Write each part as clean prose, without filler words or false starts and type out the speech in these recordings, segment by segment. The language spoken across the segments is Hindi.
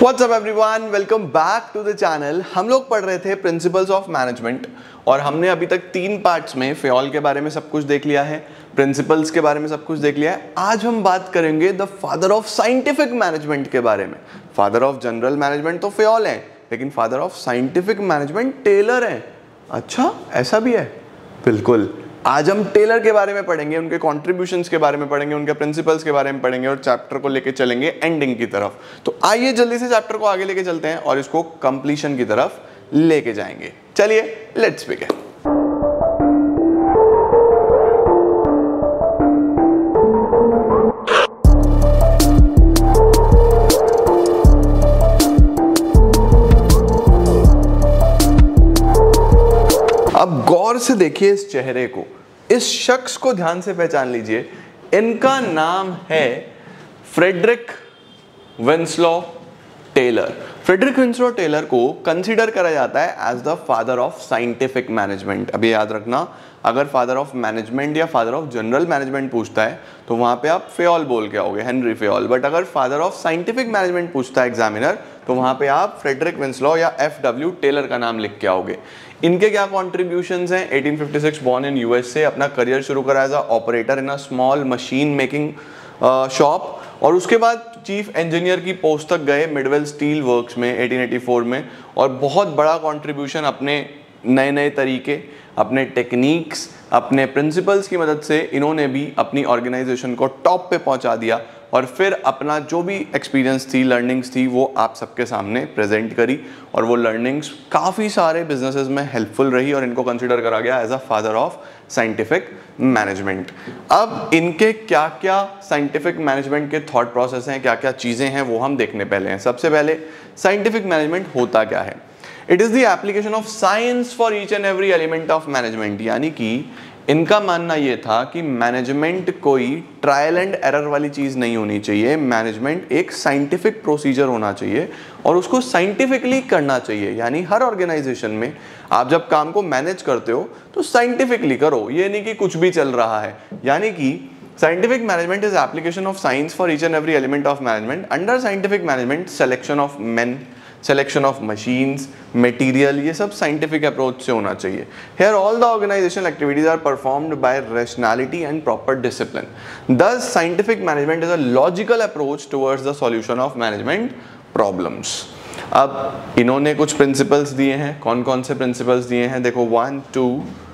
WhatsApp everyone, welcome back to the channel. हम लोग पढ़ रहे थे प्रिंसिपल्स ऑफ मैनेजमेंट और हमने अभी तक 3 पार्ट्स में फेयोल के बारे में सब कुछ देख लिया है, प्रिंसिपल्स के बारे में सब कुछ देख लिया है। आज हम बात करेंगे the father of scientific management के बारे में। फादर ऑफ जनरल मैनेजमेंट तो फेयोल है, लेकिन father of scientific management Taylor है। अच्छा, ऐसा भी है? बिल्कुल। आज हम टेलर के बारे में पढ़ेंगे, उनके कॉन्ट्रीब्यूशंस के बारे में पढ़ेंगे, उनके प्रिंसिपल्स के बारे में पढ़ेंगे और चैप्टर को लेके चलेंगे एंडिंग की तरफ। तो आइए जल्दी से चैप्टर को आगे लेके चलते हैं और इसको कंप्लीशन की तरफ लेके जाएंगे। चलिए, लेट्स बिगिन। अब गौर से देखिए इस चेहरे को, इस शख्स को ध्यान से पहचान लीजिए। इनका नाम है Frederick Winslow Taylor. Frederick Winslow Taylor को कंसीडर करा जाता है as the father of scientific management. अभी याद रखना, अगर फादर ऑफ मैनेजमेंट या फादर ऑफ जनरल मैनेजमेंट पूछता है तो वहां पे आप फेयोल बोल के आओगे, हेनरी फेयोल। बट अगर फादर ऑफ साइंटिफिक मैनेजमेंट पूछता है एग्जामिनर, तो वहां पे आप फ्रेडरिक विंसलो या FW टेलर का नाम लिख के आओगे। इनके क्या कॉन्ट्रीब्यूशंस हैं? 1856 बॉर्न इन USA, अपना करियर शुरू करा as a operator in a small machine making shop, और उसके बाद चीफ इंजीनियर की पोस्ट तक गए मिडवेल स्टील वर्क्स में 1884 में। और बहुत बड़ा कंट्रीब्यूशन अपने नए नए तरीके, अपने टेक्निक्स, अपने प्रिंसिपल्स की मदद से इन्होंने भी अपनी ऑर्गेनाइजेशन को टॉप पे पहुंचा दिया। और फिर अपना जो भी एक्सपीरियंस थी, लर्निंग्स थी, वो आप सबके सामने प्रेजेंट करी और वो लर्निंग्स काफ़ी सारे बिजनेसेस में हेल्पफुल रही और इनको कंसिडर करा गया as a father of scientific management. अब इनके क्या क्या साइंटिफिक मैनेजमेंट के थॉट प्रोसेस हैं, क्या क्या चीज़ें हैं, वो हम देखने पहले हैं। सबसे पहले साइंटिफिक मैनेजमेंट होता क्या है? It is the application of science for each and every element of management. यानी कि इनका मानना यह था कि मैनेजमेंट कोई ट्रायल एंड एरर वाली चीज़ नहीं होनी चाहिए। मैनेजमेंट एक साइंटिफिक प्रोसीजर होना चाहिए और उसको साइंटिफिकली करना चाहिए। यानी हर ऑर्गेनाइजेशन में आप जब काम को मैनेज करते हो तो साइंटिफिकली करो, ये नहीं कि कुछ भी चल रहा है। यानी कि scientific management is application of science for each and every element of management. Under scientific management selection of men, selection of machines, material, ये सब साइंटिफिक अप्रोच से होना चाहिए। Here all the organizational activities are performed by rationality and proper discipline. Thus, scientific management is a logical approach towards the solution of management problems. अब इन्होंने कुछ प्रिंसिपल्स दिए हैं। कौन कौन से प्रिंसिपल्स दिए हैं? देखो, 1, 2,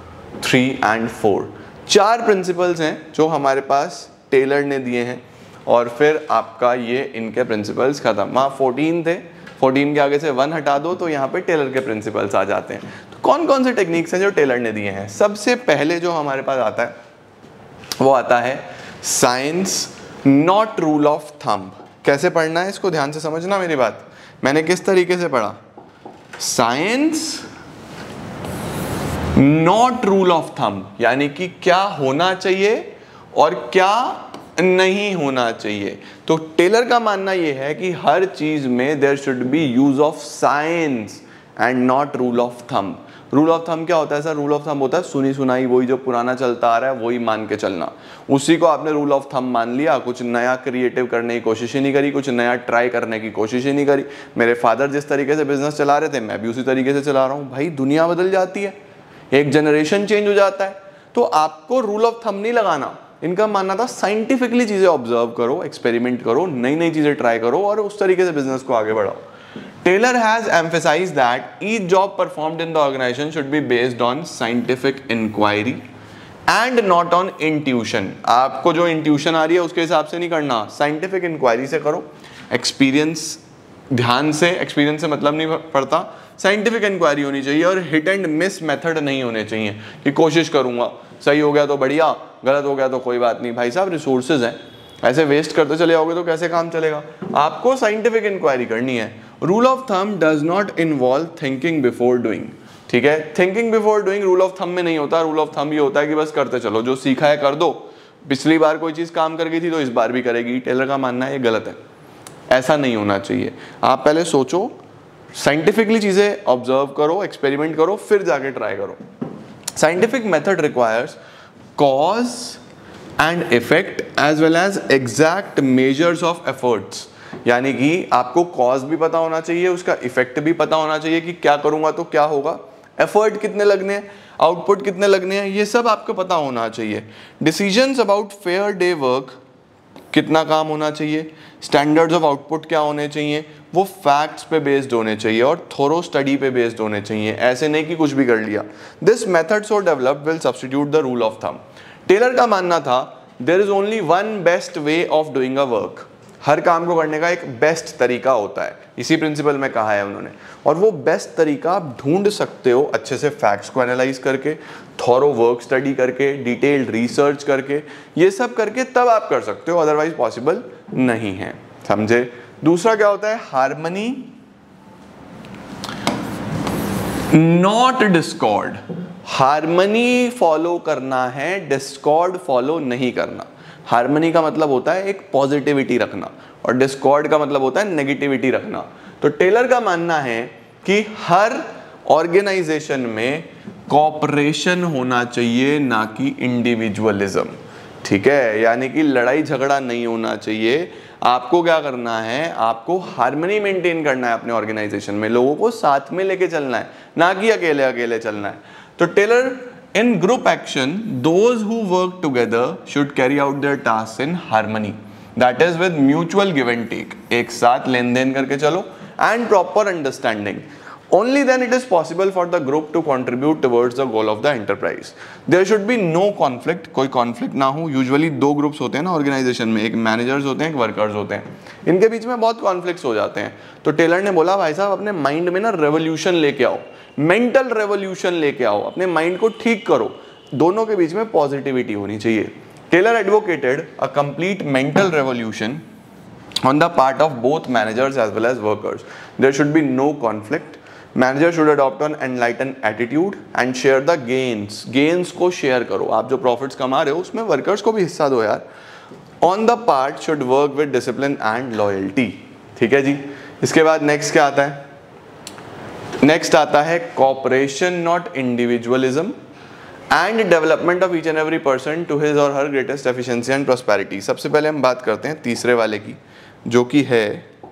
3 and 4, 4 प्रिंसिपल्स हैं जो हमारे पास टेलर ने दिए हैं। और फिर आपका ये इनके प्रिंसिपल्स खत्म। वहाँ 14 थे, 14 के आगे से 1 हटा दो तो यहाँ पे टेलर के प्रिंसिपल्स आ जाते हैं। तो कौन कौन से टेक्निक्स हैं जो टेलर ने दिए हैं? सबसे पहले जो हमारे पास आता है वो आता है science not rule of thumb. कैसे पढ़ना है इसको ध्यान से समझना मेरी बात। मैंने किस तरीके से पढ़ा? Science not rule of thumb, यानी कि क्या होना चाहिए और क्या नहीं होना चाहिए। तो टेलर का मानना यह है कि हर चीज में there should be use of science and not rule of thumb. Rule of thumb क्या होता है सर? रूल ऑफ थंब होता है सुनी सुनाई, वही जो पुराना चलता आ रहा है वही मान के चलना। उसी को आपने रूल ऑफ थंब मान लिया, कुछ नया क्रिएटिव करने की कोशिश ही नहीं करी, कुछ नया ट्राई करने की कोशिश ही नहीं करी। मेरे फादर जिस तरीके से बिजनेस चला रहे थे मैं भी उसी तरीके से चला रहा हूँ। भाई दुनिया बदल जाती है, एक जनरेशन चेंज हो जाता है, तो आपको रूल ऑफ थंब नहीं लगाना। इनका मानना था साइंटिफिकली चीजें ऑब्जर्व करो, एक्सपेरिमेंट करो, नई नई चीजें ट्राई करो और उस तरीके से बिजनेस को आगे बढ़ाओ। Taylor has emphasized that each job performed in the organization should be based on scientific inquiry and not on intuition. आपको जो intuition आ रही है उसके हिसाब से नहीं करना, scientific inquiry से करो। Experience ध्यान से, experience से मतलब नहीं पड़ता, scientific inquiry होनी चाहिए और hit and miss method नहीं होने चाहिए कि कोशिश करूंगा, सही हो गया तो बढ़िया, गलत हो गया तो कोई बात नहीं। भाई साहब रिसोर्सेज हैं, ऐसे वेस्ट करते चले जाओगे तो कैसे काम चलेगा? आपको साइंटिफिक इंक्वायरी करनी है। Rule of thumb does not involve thinking before doing. ठीक है, thinking before doing rule of thumb में नहीं होता। रूल ऑफ थंब ये होता है कि बस करते चलो, जो सीखा है कर दो। पिछली बार कोई चीज काम कर गई थी तो इस बार भी करेगी। टेलर का मानना है ये गलत है, ऐसा नहीं होना चाहिए। आप पहले सोचो, साइंटिफिकली चीजें ऑब्जर्व करो, एक्सपेरिमेंट करो, फिर जाके ट्राई करो। Scientific method requires cause and effect as well as exact measures of efforts। यानी कि आपको कॉज भी पता होना चाहिए, उसका इफेक्ट भी पता होना चाहिए कि क्या करूंगा तो क्या होगा, एफर्ट कितने लगने हैं, आउटपुट कितने लगने हैं, ये सब आपको पता होना चाहिए। Decisions about fair day work, कितना काम होना चाहिए, स्टैंडर्ड्स ऑफ आउटपुट क्या होने चाहिए, वो फैक्ट्स पे बेस्ड होने चाहिए और थोरो स्टडी पे बेस्ड होने चाहिए, ऐसे नहीं कि कुछ भी कर लिया। This method so developed will substitute the rule of thumb. Taylor का मानना था there is only one best way of doing a work, हर काम को करने का एक बेस्ट तरीका होता है, इसी प्रिंसिपल में कहा है उन्होंने, और वो बेस्ट तरीका आप ढूंढ सकते हो अच्छे से फैक्ट्स को एनालाइज करके, थॉरो वर्क स्टडी करके, डिटेल्ड रिसर्च करके, ये सब करके तब आप कर सकते हो, अदरवाइज पॉसिबल नहीं है। समझे? दूसरा क्या होता है, harmony not discord. Harmony follow करना है, डिस्कॉर्ड फॉलो नहीं करना। हार्मनी का मतलब होता है एक पॉजिटिविटी रखना और डिस्कॉर्ड का मतलब होता है नेगेटिविटी रखना। तो टेलर का मानना है कि हर ऑर्गेनाइजेशन में कॉपरेशन होना चाहिए, ना कि इंडिविजुअलिज्म। ठीक है, यानी कि लड़ाई झगड़ा नहीं होना चाहिए। आपको क्या करना है, आपको हार्मनी मेंटेन करना है अपने ऑर्गेनाइजेशन में, लोगों को साथ में लेके चलना है, ना कि अकेले अकेले चलना है। तो Taylor in group action, those who work together should carry out their tasks in harmony, that is with mutual give and take, एक साथ लेन देन करके चलो, and proper understanding. Only then it is possible for the group to contribute towards the goal of the enterprise. There should be no conflict, कोई conflict ना हो। Usually दो groups होते हैं ना ऑर्गेनाइजेशन में, एक मैनेजर्स होते हैं, एक वर्कर्स होते हैं, इनके बीच में बहुत कॉन्फ्लिक्ट्स हो जाते हैं। तो टेलर ने बोला भाई साहब अपने माइंड में ना रेवोल्यूशन लेके आओ, मेंटल रेवोल्यूशन लेके आओ, अपने माइंड को ठीक करो, दोनों के बीच में पॉजिटिविटी होनी चाहिए। Taylor advocated a complete mental revolution on the part of both managers as well as workers. There should be no conflict. Manager should adopt an enlightened attitude and share the gains. Gains को share करो, आप जो profits कमा रहे हो उसमें workers को भी हिस्सा दो यार। On the part should work with discipline and loyalty. ठीक है जी। इसके बाद next क्या आता है? Next आता है cooperation not individualism and development of each and every person to his or her greatest efficiency and prosperity. सबसे पहले हम बात करते हैं तीसरे वाले की, जो कि है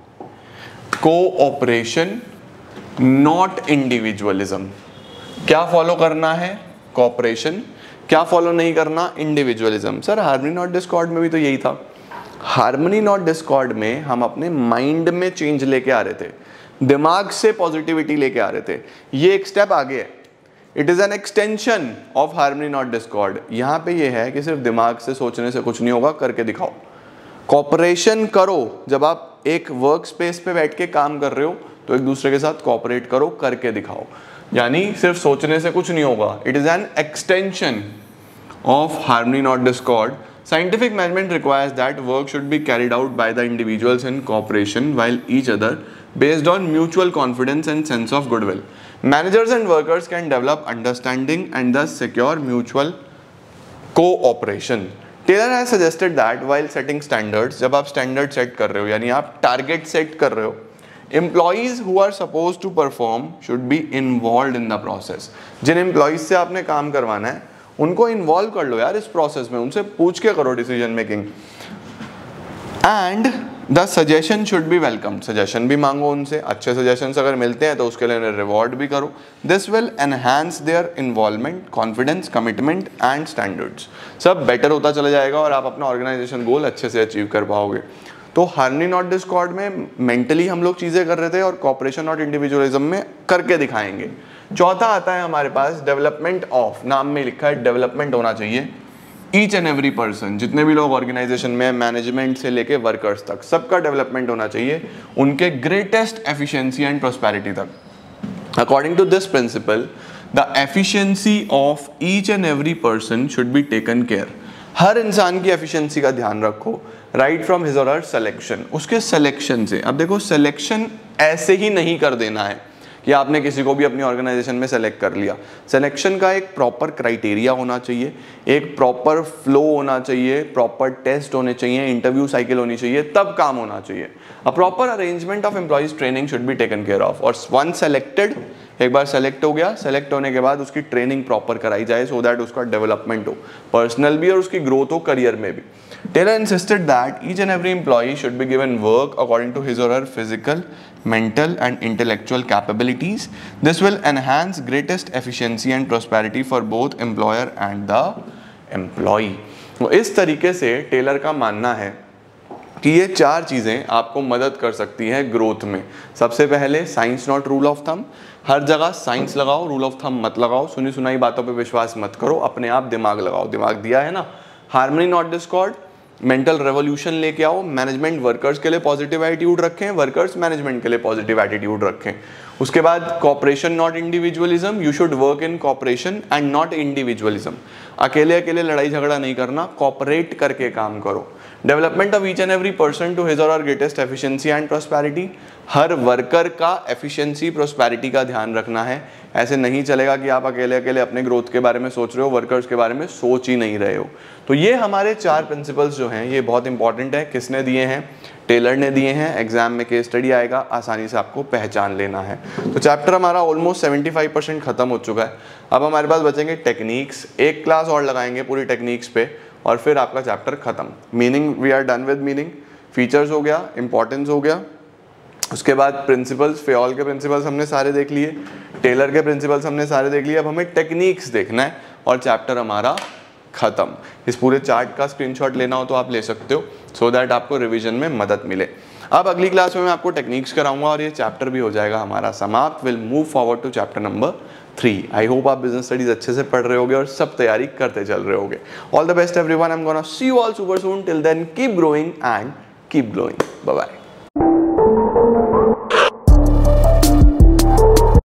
कोऑपरेशन नॉट इंडिविजुअलिज्म। क्या फॉलो करना है? कोऑपरेशन। क्या फॉलो नहीं करना? Individualism. Sir harmony not discord में भी तो यही था। हार्मनी नॉट डिस्कॉर्ड में हम अपने माइंड में चेंज लेके आ रहे थे, दिमाग से पॉजिटिविटी लेके आ रहे थे, ये एक स्टेप आगे है। It is an extension of harmony not discord. यहाँ पे ये है कि सिर्फ दिमाग से सोचने से कुछ नहीं होगा, करके दिखाओ। कॉपरेशन करो, जब आप एक वर्क स्पेस पे बैठ के काम कर रहे हो तो एक दूसरे के साथ कॉपरेट करो, करके दिखाओ। यानी सिर्फ सोचने से कुछ नहीं होगा, it is an extension of harmony not discord. Scientific management requires that work should be carried out by the individuals in cooperation while each other based on mutual confidence and sense of goodwill. Managers and workers can develop understanding and thus secure mutual cooperation. Taylor has suggested that while setting standards, जब आप standard set कर रहे हो यानी आप target set कर रहे हो, employees who are supposed to perform should be involved in the process. Jin employees से आपने काम करवाना है उनको इन्वॉल्व कर लो यार इस प्रोसेस में, उनसे पूछ के करो decision making. And the suggestion should be welcome. Suggestion भी मांगो उनसे, अच्छे सजेशंस अगर मिलते हैं तो उसके लिए रिवॉर्ड भी करो। This will enhance their involvement, confidence, commitment and standards. सब बेटर होता चला जाएगा और आप अपना ऑर्गेनाइजेशन गोल अच्छे से अचीव कर पाओगे। तो हार्मनी नॉट डिस्कॉर्ड में मेंटली हम लोग चीज़ें कर रहे थे और कॉपरेशन नॉट इंडिविजुअलिज्म में करके दिखाएंगे। चौथा आता है हमारे पास डेवलपमेंट ऑफ, नाम में लिखा है डेवलपमेंट होना चाहिए ईच एंड एवरी पर्सन, जितने भी लोग ऑर्गेनाइजेशन में, मैनेजमेंट से लेके वर्कर्स तक, सबका डेवलपमेंट होना चाहिए उनके ग्रेटेस्ट एफिशिएंसी एंड प्रॉस्पेरिटी तक। According to this principle the efficiency of each and every person should be taken care. हर इंसान की एफिशिएंसी का ध्यान रखो, राइट फ्रॉम हिज और हर सिलेक्शन, उसके सिलेक्शन से। अब देखो सिलेक्शन ऐसे ही नहीं कर देना है कि आपने किसी को भी अपनी ऑर्गेनाइजेशन में सेलेक्ट कर लिया। सिलेक्शन का एक प्रॉपर क्राइटेरिया होना चाहिए, एक प्रॉपर फ्लो होना चाहिए, प्रॉपर टेस्ट होने चाहिए, इंटरव्यू साइकिल होनी चाहिए, तब काम होना चाहिए। A proper arrangement of employees training should be taken care of. और वन सेलेक्टेड, एक बार सेलेक्ट हो गया, सेलेक्ट होने के बाद उसकी ट्रेनिंग प्रॉपर कराई जाए सो दैट उसका डेवलपमेंट हो, पर्सनल भी और उसकी ग्रोथ हो करियर में भी। Taylor insisted that each and every employee should be given work according to his or her physical, mental and intellectual capabilities. This will enhance greatest efficiency and prosperity for both employer and the employee. तो इस तरीके से टेलर का मानना है कि ये चार चीज़ें आपको मदद कर सकती हैं ग्रोथ में। सबसे पहले science not rule of thumb, हर जगह साइंस लगाओ, रूल ऑफ थंब मत लगाओ, सुनी सुनाई बातों पे विश्वास मत करो, अपने आप दिमाग लगाओ, दिमाग दिया है ना। Harmony not discord, mental revolution लेके आओ, मैनेजमेंट वर्कर्स के लिए पॉजिटिव एटीट्यूड रखें, वर्कर्स मैनेजमेंट के लिए पॉजिटिव एटीट्यूड रखें। उसके बाद cooperation not individualism, you should work in cooperation and not individualism. अकेले अकेले लड़ाई झगड़ा नहीं करना, कॉपरेट करके काम करो। Development of each and every person to his और ग्रेटेस्ट एफिशिएंसी एंड प्रॉस्पेरिटी, हर वर्कर का एफिशिएंसी प्रॉस्पेरिटी का ध्यान रखना है। ऐसे नहीं चलेगा कि आप अकेले अकेले अपने ग्रोथ के बारे में सोच रहे हो, वर्कर्स के बारे में सोच ही नहीं रहे हो। तो ये हमारे चार प्रिंसिपल्स जो हैं ये बहुत इंपॉर्टेंट है। किसने दिए हैं? टेलर ने दिए हैं। एग्जाम में केस स्टडी आएगा, आसानी से आपको पहचान लेना है। तो चैप्टर हमारा ऑलमोस्ट 75% खत्म हो चुका है। अब हमारे पास बचेंगे टेक्निक्स, एक क्लास और लगाएंगे पूरी टेक्निक्स पे और फिर आपका चैप्टर खत्म। Meaning we are done with meaning, features हो गया, इंपॉर्टेंस हो गया, उसके बाद प्रिंसिपल्स, फेयोल के प्रिंसिपल्स हमने सारे देख लिए, टेलर के प्रिंसिपल्स हमने सारे देख लिए। अब हमें टेक्निक्स देखना है और चैप्टर हमारा खत्म। इस पूरे चार्ट का स्क्रीनशॉट लेना हो तो आप ले सकते हो, सो दैट आपको रिवीजन में मदद मिले। अब अगली क्लास में मैं आपको टेक्निक्स कराऊंगा और ये चैप्टर भी हो जाएगा हमारा समाप्त। Will move forward to chapter number 3। I hope आप बिजनेस स्टडीज अच्छे से पढ़ रहे होगे और सब तैयारी करते चल रहे होगे। All the best everyone, I am gonna see you all super soon. Till then keep growing and keep glowing. Bye bye.